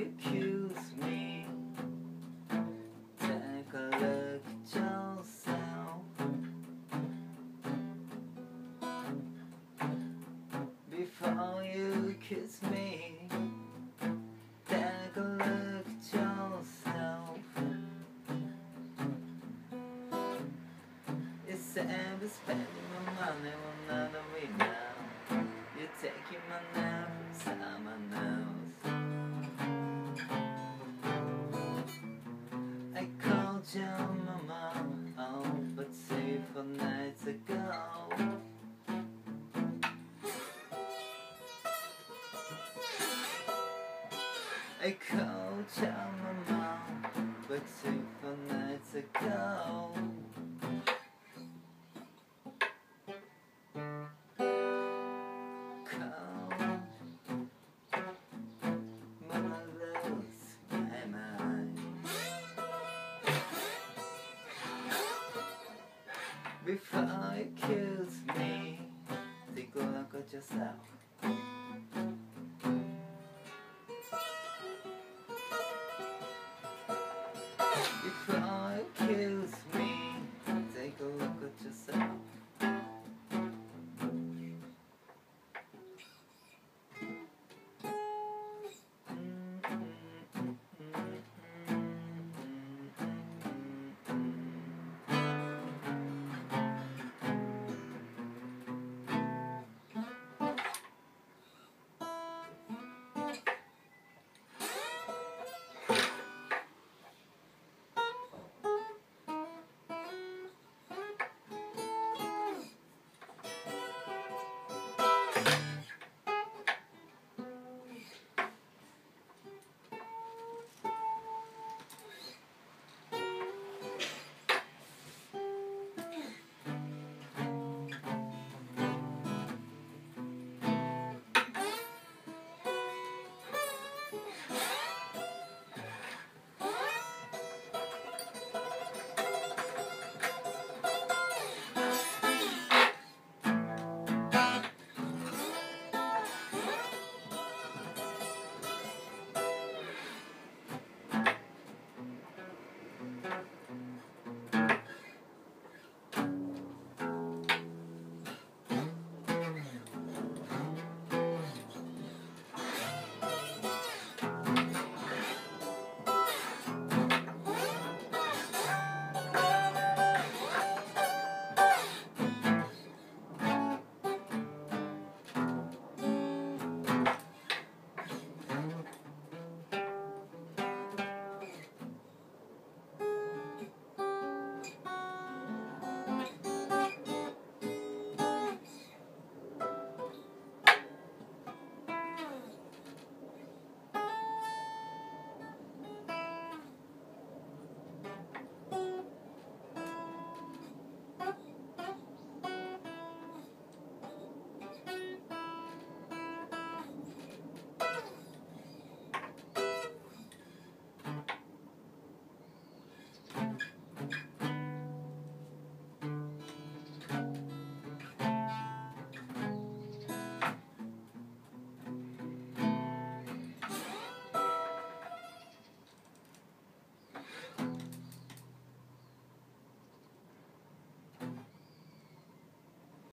accuse me. Take a look at yourself before you accuse me. Take a look at yourself. You say I'm spending my money on another way now. You're taking my name from someone else. I called your mama, oh, but 4 nights ago. I called your mama, but 4 nights ago. Before you accuse me, take a look at yourself.